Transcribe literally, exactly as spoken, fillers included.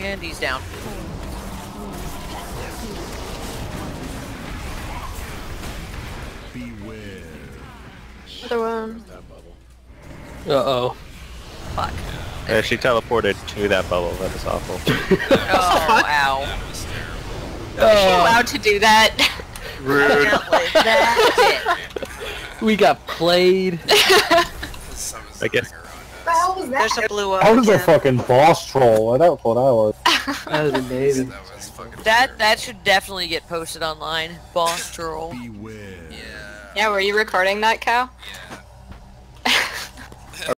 And he's down. Beware. Another one. Uh oh. Fuck. Yeah, she teleported to that bubble. That was awful. Oh, ow. That was terrible. Is she allowed to do that? Rude. That's We got played. I guess. it. There's a blue one. I was a fucking boss troll. That's what I was. That was amazing. That was fucking That that should definitely get posted online. Boss troll. Beware. Yeah. Yeah, were you recording that, Cow? Yeah.